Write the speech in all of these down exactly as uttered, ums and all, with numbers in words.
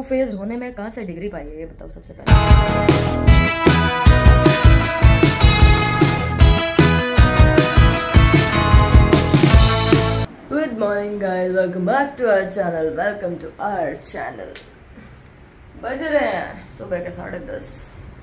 Two phase होने में कहाँ से डिग्री पाई है ये बताओ सबसे पहले। Good morning guys, welcome back to our channel welcome to our channel बज रहे हैं सुबह के साढ़े दस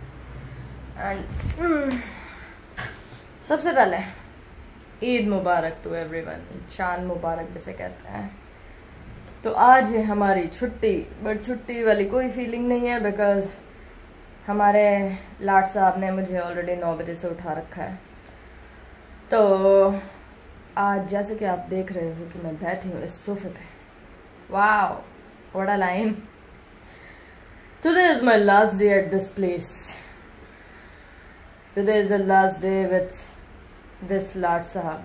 एंड सबसे पहले ईद मुबारक टू एवरीवन, चांद मुबारक जिसे कहते हैं। तो आज है हमारी छुट्टी, बट छुट्टी वाली कोई फीलिंग नहीं है बिकॉज हमारे लाट साहब ने मुझे ऑलरेडी नौ बजे से उठा रखा है। तो आज जैसे कि आप देख रहे हो कि मैं बैठी हूँ इस सोफे पे, wow what a line. Today is my last day at this place, today is the last day with this लाट साहब।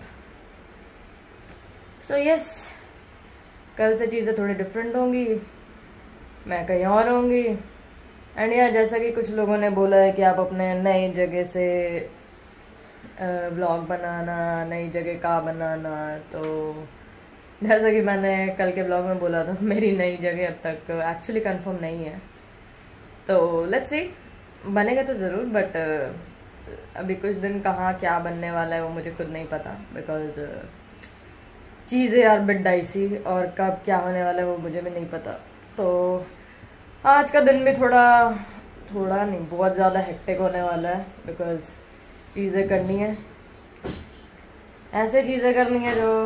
सो यस, कल से चीज़ें थोड़ी डिफरेंट होंगी, मैं कहीं और होंगी। एंड यार जैसा कि कुछ लोगों ने बोला है कि आप अपने नई जगह से व्लॉग बनाना, नई जगह का बनाना, तो जैसा कि मैंने कल के व्लॉग में बोला था मेरी नई जगह अब तक एक्चुअली कंफर्म नहीं है। तो लेट्स सी, बनेगा तो ज़रूर, बट अभी कुछ दिन कहाँ क्या बनने वाला है वो मुझे खुद नहीं पता बिकॉज चीज़ें यार बिट डाइसी, और कब क्या होने वाला है वो मुझे भी नहीं पता। तो आज का दिन भी थोड़ा थोड़ा नहीं बहुत ज़्यादा हेक्टिक होने वाला है बिकॉज चीज़ें करनी है, ऐसे चीज़ें करनी है जो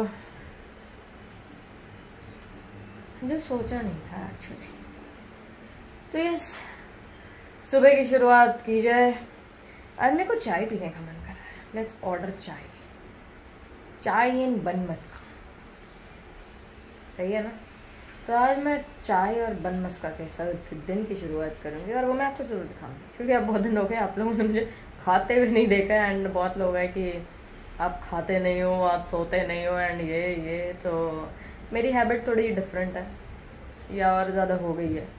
जो सोचा नहीं था एक्चुअली। तो यस, सुबह की शुरुआत की जाए। आज मेरे को चाय पीने का मन कर रहा है, लेट्स ऑर्डर चाय, चाय इन बन मस्का, सही है ना। तो आज मैं चाय और बन मस्का के साथ दिन की शुरुआत करूँगी और वो मैं आपको जरूर दिखाऊंगी क्योंकि अब बहुत दिन हो गए आप लोगों ने मुझे खाते हुए नहीं देखा है। एंड बहुत लोग हैं कि आप खाते नहीं हो, आप सोते नहीं हो एंड ये ये तो मेरी हैबिट थोड़ी डिफरेंट है या और ज़्यादा हो गई है।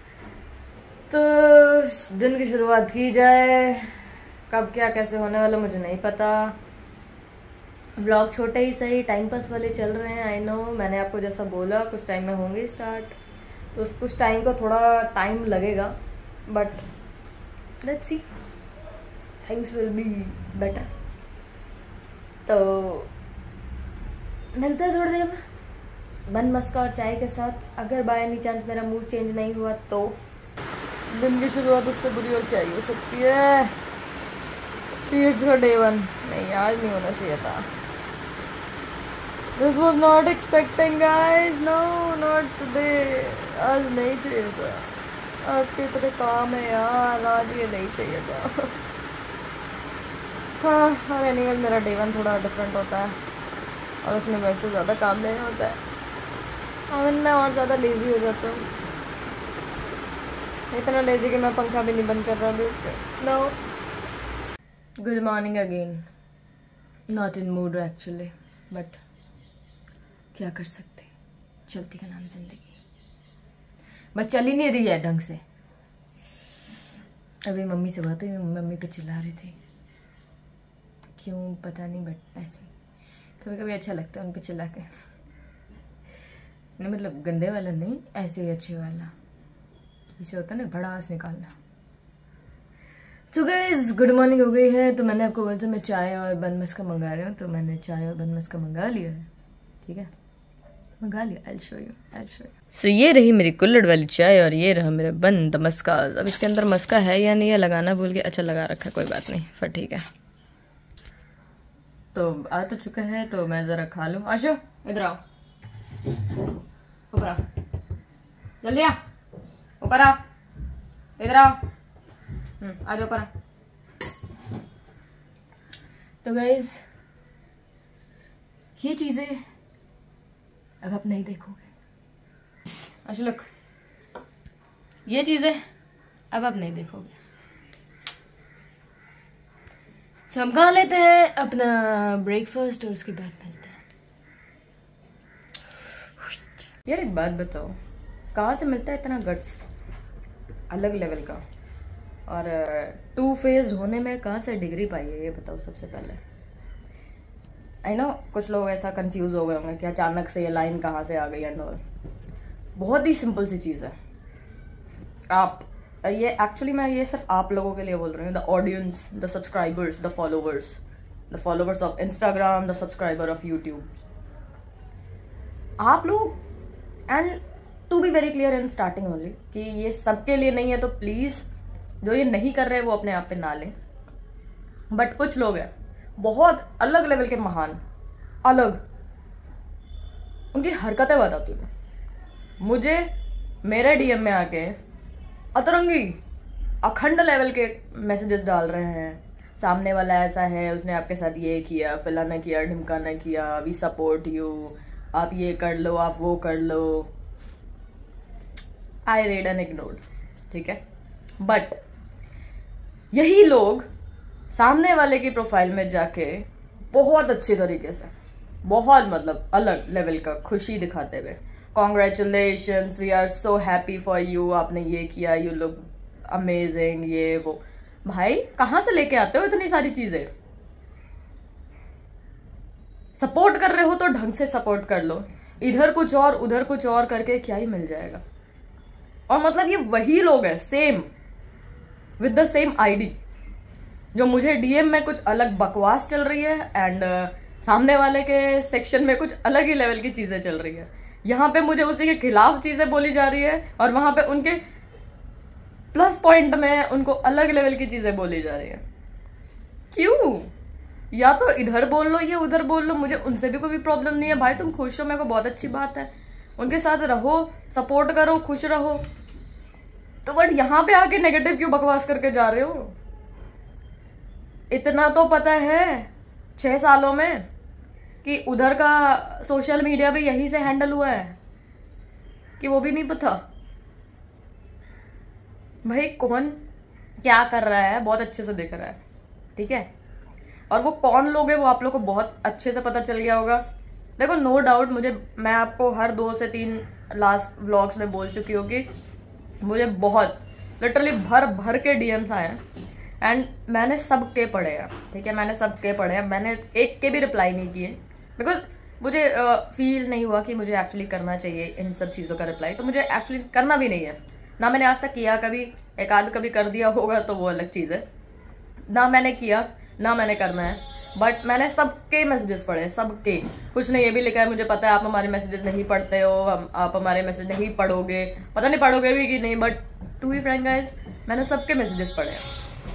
तो दिन की शुरुआत की जाए, कब क्या कैसे होने वाला मुझे नहीं पता। व्लॉग छोटे ही सही टाइम पास वाले चल रहे हैं, आई नो। मैंने आपको जैसा बोला कुछ टाइम में होंगे स्टार्ट, तो उस कुछ टाइम को थोड़ा टाइम लगेगा, but let's see, things will be better. तो मिलते हैं थोड़ी देर में बन मस्का और चाय के साथ। अगर बाय एनी चांस मेरा मूड चेंज नहीं हुआ तो दिन की शुरुआत उससे बुरी और क्या ही हो सकती है। पीरियड्स का डे वन नहीं, आज नहीं होना चाहिए था। This was not expecting guys, no not today, आज नहीं चाहिए था। आज के इतने काम है यार, आज ये नहीं चाहिए था। हाँ, और एनीवेज मेरा डे वन थोड़ा डिफरेंट होता है और उसमें मेरे से ज़्यादा काम नहीं होता है। आई मीन मैं और ज़्यादा लेज़ी हो जाता हूँ, इतना लेज़ी कि मैं पंखा भी नहीं बंद कर रहा अभी। No, good morning again, not in mood actually, but क्या कर सकते, चलती का नाम जिंदगी, बस चल ही नहीं रही है ढंग से। अभी मम्मी से बात हुई, मम्मी पे चिल्ला रही थी, क्यों पता नहीं, बट ऐसे कभी कभी अच्छा लगता है उन पे चिल्ला के। नहीं मतलब गंदे वाला नहीं, ऐसे ही अच्छे वाला, जिसे होता है ना भड़ास निकालना। तो गाइस गुड मॉर्निंग हो गई है, तो मैंने आपको बोला था मैं चाय और बन मस्का मंगा रही हूँ, तो मैंने चाय और बन मस्का मंगा लिया है, ठीक है, मंगा लिया। I'll show you, I'll show you. So ये रही मेरी कुल्हड़ वाली चाय और ये रहा मेरा बन द मस्का। अब इसके अंदर मस्का है या नहीं है, लगाना भूल गया, अच्छा लगा रखा, कोई बात नहीं, फिर ठीक है। तो आ तो चुका है, तो मैं ज़रा खा लूँ। आशो इधर आओ, ऊपर आओ, जल्दी आ, ऊपर आओ, इधर आओ, आ जाओ ऊपर। तो गाइस ये चीज़ें अब आप नहीं देखोगे। अच्छा लुक, ये चीजें अब आप नहीं देखोगे। सो हम खा लेते हैं अपना ब्रेकफास्ट और उसके बाद मिलते हैं। यार एक बात बताओ, कहाँ से मिलता है इतना गट्स अलग लेवल का, और टू फेज होने में कहाँ से डिग्री पाई है ये बताओ सबसे पहले। आई नो कुछ लोग ऐसा कंफ्यूज हो गए होंगे कि अचानक से ये लाइन कहाँ से आ गई एंड ऑल। बहुत ही सिंपल सी चीज़ है, आप, ये एक्चुअली मैं ये सिर्फ आप लोगों के लिए बोल रही हूँ, the audience, the subscribers, the followers, the followers of Instagram, the subscriber of YouTube, आप लोग, and to be very clear in starting only कि ये सबके लिए नहीं है, तो प्लीज जो ये नहीं कर रहे वो अपने आप पे ना लें। बट कुछ लोग हैं बहुत अलग लेवल के महान, अलग, उनकी हरकतें बताती हूँ। मुझे मेरे डीएम में आके अतरंगी अखंड लेवल के मैसेजेस डाल रहे हैं, सामने वाला ऐसा है, उसने आपके साथ ये किया, फलाना किया, ढिमकाना किया, वी सपोर्ट यू, आप ये कर लो, आप वो कर लो। आई रेड एंड इग्नोर्ड, ठीक है। बट यही लोग सामने वाले की प्रोफाइल में जाके बहुत अच्छी तरीके से, बहुत मतलब अलग लेवल का खुशी दिखाते हुए, congratulations, we are so happy for you, आपने ये किया, यू लुक अमेजिंग, ये वो। भाई कहां से लेके आते हो इतनी सारी चीजें? सपोर्ट कर रहे हो तो ढंग से सपोर्ट कर लो, इधर कुछ और उधर कुछ और करके क्या ही मिल जाएगा। और मतलब ये वही लोग हैं same with the same ID, जो मुझे डीएम में कुछ अलग बकवास चल रही है एंड uh, सामने वाले के सेक्शन में कुछ अलग ही लेवल की चीजें चल रही है। यहाँ पे मुझे उसी के खिलाफ चीजें बोली जा रही है और वहां पे उनके प्लस पॉइंट में उनको अलग लेवल की चीजें बोली जा रही है। क्यों? या तो इधर बोल लो या उधर बोल लो, मुझे उनसे भी कोई प्रॉब्लम नहीं है। भाई तुम खुश हो, मेरे को बहुत अच्छी बात है, उनके साथ रहो, सपोर्ट करो, खुश रहो। तो बट यहाँ पे आके नेगेटिव क्यों बकवास करके जा रहे हो? इतना तो पता है छह सालों में कि उधर का सोशल मीडिया भी यही से हैंडल हुआ है कि वो भी नहीं पता। भाई कौन क्या कर रहा है बहुत अच्छे से दिख रहा है, ठीक है। और वो कौन लोग है वो आप लोग को बहुत अच्छे से पता चल गया होगा। देखो नो डाउट, मुझे, मैं आपको हर दो से तीन लास्ट व्लॉग्स में बोल चुकी हूँ कि मुझे बहुत लिटरली भर भर के डीएम्स आए हैं एंड मैंने सबके पढ़े हैं, ठीक है, मैंने सबके पढ़े हैं, मैंने एक के भी रिप्लाई नहीं किए बिकॉज मुझे फील uh, नहीं हुआ कि मुझे एक्चुअली करना चाहिए इन सब चीज़ों का रिप्लाई। तो मुझे एक्चुअली करना भी नहीं है, ना मैंने आज तक किया, कभी एक आध कभी कर दिया होगा तो वो अलग चीज़ है, ना मैंने किया ना मैंने करना है। बट मैंने सबके मैसेजेस पढ़े, सबके। कुछ ने ये भी लिखा है मुझे पता है आप हमारे मैसेजेस नहीं पढ़ते हो, हम आप हमारे मैसेज नहीं पढ़ोगे, पता नहीं पढ़ोगे भी कि नहीं, but to be frank guys मैंने सबके मैसेजेस पढ़े हैं।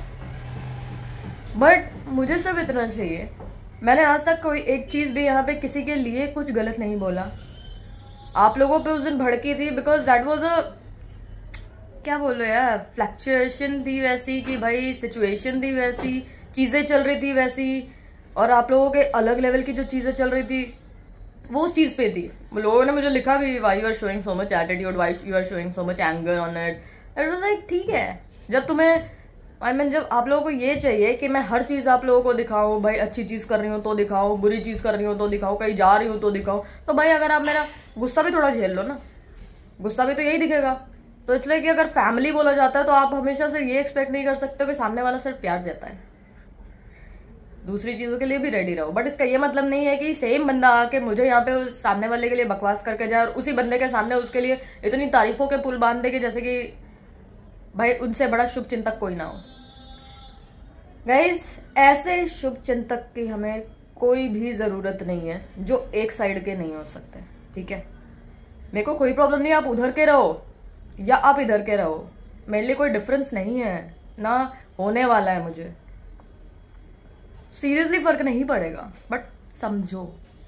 बट मुझे सिर्फ इतना चाहिए, मैंने आज तक कोई एक चीज भी यहाँ पे किसी के लिए कुछ गलत नहीं बोला। आप लोगों पे उस दिन भड़की थी बिकॉज दैट वाज अ, क्या बोलो यार, फ्लक्चुएशन थी वैसी कि भाई सिचुएशन थी वैसी, चीजें चल रही थी वैसी, और आप लोगों के अलग लेवल की जो चीजें चल रही थी वो उस चीज पे थी। लोगों ने मुझे लिखा भी why you are showing so much attitude, why you are showing so much anger on it. It was like ठीक है, जब तुम्हें आई I मीन mean, जब आप लोगों को ये चाहिए कि मैं हर चीज आप लोगों को दिखाऊं, भाई अच्छी चीज कर रही हूँ तो दिखाऊं, बुरी चीज कर रही हूँ तो दिखाऊं, कहीं जा रही हूँ तो दिखाऊं, तो भाई अगर आप मेरा गुस्सा भी थोड़ा झेल लो ना, गुस्सा भी तो यही दिखेगा। तो इसलिए कि अगर फैमिली बोला जाता है तो आप हमेशा से ये एक्सपेक्ट नहीं कर सकते कि सामने वाला सिर्फ प्यार देता है, दूसरी चीजों के लिए भी रेडी रहो। बट इसका ये मतलब नहीं है कि सेम बंदा आके मुझे यहाँ पे सामने वाले के लिए बकवास करके जाए और उसी बंदे के सामने उसके लिए इतनी तारीफों के पुल बांध दे कि जैसे कि भाई उनसे बड़ा शुभ चिंतक कोई ना हो। गाइस ऐसे शुभ चिंतक की हमें कोई भी जरूरत नहीं है जो एक साइड के नहीं हो सकते, ठीक है। मेरे को कोई प्रॉब्लम नहीं, आप उधर के रहो या आप इधर के रहो, मेरे लिए कोई डिफरेंस नहीं है, ना होने वाला है, मुझे सीरियसली फर्क नहीं पड़ेगा। बट समझो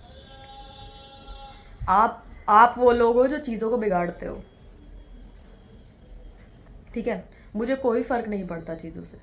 आप आप वो लोग हो जो चीजों को बिगाड़ते हो, ठीक है। मुझे कोई फर्क नहीं पड़ता चीजों से।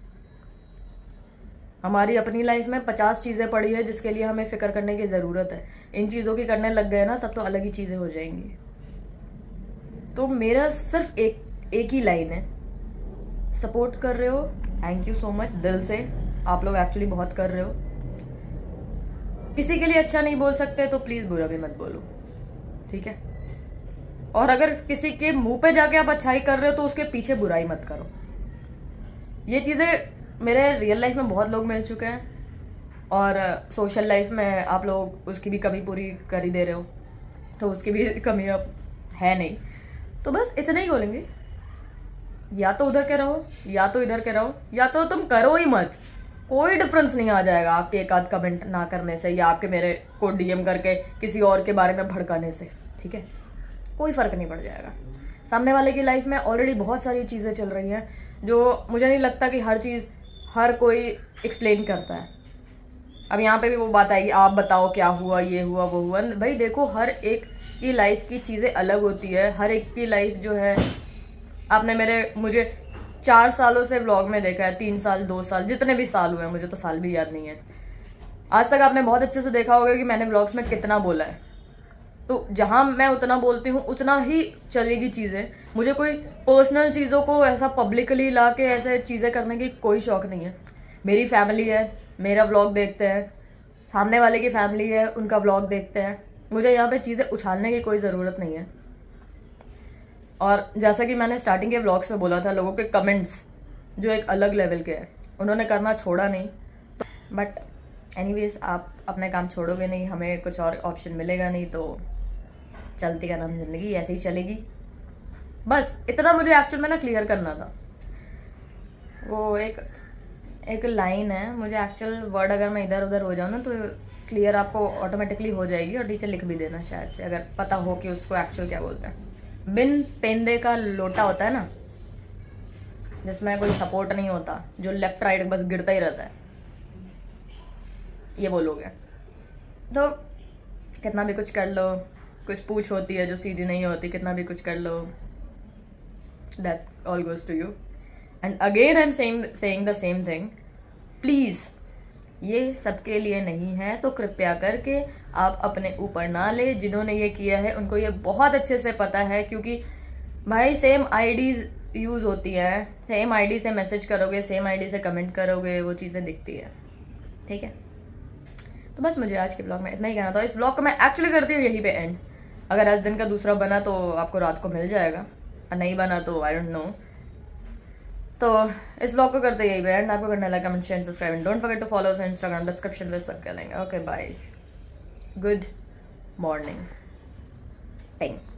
हमारी अपनी लाइफ में पचास चीजें पड़ी है जिसके लिए हमें फिक्र करने की जरूरत है। इन चीजों की करने लग गए ना तब तो अलग ही चीजें हो जाएंगी। तो मेरा सिर्फ एक एक ही लाइन है, सपोर्ट कर रहे हो, थैंक यू सो मच दिल से, आप लोग एक्चुअली बहुत कर रहे हो। किसी के लिए अच्छा नहीं बोल सकते तो प्लीज बुरा भी मत बोलो, ठीक है। और अगर किसी के मुंह पे जाके आप अच्छाई कर रहे हो तो उसके पीछे बुराई मत करो। ये चीजें मेरे रियल लाइफ में बहुत लोग मिल चुके हैं और सोशल लाइफ में आप लोग उसकी भी कमी पूरी कर ही दे रहे हो, तो उसकी भी कमी अब है नहीं। तो बस इतना ही बोलेंगे, या तो उधर के रहो या तो इधर के रहो, या तो तुम करो ही मत। कोई डिफरेंस नहीं आ जाएगा आपके एक आध कमेंट ना करने से या आपके मेरे को डीएम करके किसी और के बारे में भड़काने से, ठीक है? कोई फर्क नहीं पड़ जाएगा। सामने वाले की लाइफ में ऑलरेडी बहुत सारी चीज़ें चल रही हैं जो मुझे नहीं लगता कि हर चीज़ हर कोई एक्सप्लेन करता है। अब यहाँ पे भी वो बात आएगी, आप बताओ क्या हुआ, ये हुआ वो हुआ। भाई देखो, हर एक की लाइफ की चीज़ें अलग होती है। हर एक की लाइफ जो है, आपने मेरे मुझे चार सालों से व्लॉग में देखा है, तीन साल दो साल जितने भी साल हुए हैं, मुझे तो साल भी याद नहीं है। आज तक आपने बहुत अच्छे से देखा होगा कि मैंने व्लॉग्स में कितना बोला है। तो जहाँ मैं उतना बोलती हूँ उतना ही चलेगी चीज़ें। मुझे कोई पर्सनल चीज़ों को ऐसा पब्लिकली ला के ऐसे चीज़ें करने की कोई शौक नहीं है। मेरी फैमिली है, मेरा व्लॉग देखते हैं, सामने वाले की फैमिली है, उनका व्लॉग देखते हैं। मुझे यहाँ पे चीज़ें उछालने की कोई ज़रूरत नहीं है। और जैसा कि मैंने स्टार्टिंग के व्लॉग्स में बोला था, लोगों के कमेंट्स जो एक अलग लेवल के हैं, उन्होंने करना छोड़ा नहीं। बट एनीवेज, आप अपने काम छोड़ोगे नहीं, हमें कुछ और ऑप्शन मिलेगा नहीं, तो चलती का नाम जिंदगी ऐसे ही चलेगी। बस इतना मुझे एक्चुअल में ना क्लियर करना था। वो एक एक लाइन है, मुझे एक्चुअल वर्ड अगर मैं इधर उधर हो जाऊँ ना तो क्लियर आपको ऑटोमेटिकली हो जाएगी, और टीचर लिख भी देना शायद से, अगर पता हो कि उसको एक्चुअल क्या बोलते हैं। बिन पेंदे का लोटा होता है ना, जिसमें कोई सपोर्ट नहीं होता, जो लेफ्ट राइट बस गिरता ही रहता है, ये बोलोगे तो कितना भी कुछ कर लो, कुछ पूछ होती है जो सीधी नहीं होती, कितना भी कुछ कर लो, that all goes to you. And again I am saying saying the same thing, please ये सबके लिए नहीं है, तो कृपया करके आप अपने ऊपर ना ले। जिन्होंने ये किया है उनको ये बहुत अच्छे से पता है, क्योंकि भाई सेम आईडीज यूज होती है, सेम आईडी से मैसेज करोगे, सेम आईडी से कमेंट करोगे, वो चीज़ें दिखती है, ठीक है? तो बस मुझे आज के ब्लॉग में इतना ही कहना था। इस ब्लॉग को मैं एक्चुअली करती हूँ यहीं पे एंड। अगर आज दिन का दूसरा बना तो आपको रात को मिल जाएगा, और नहीं बना तो आई डोंट नो। तो इस ब्लॉग को करते यही पे एंड। आपको करना like, comment, share, subscribe and don't forget to follow us on Instagram, description में सब करेंगे। ओके बाय, गुड मॉर्निंग टिंग।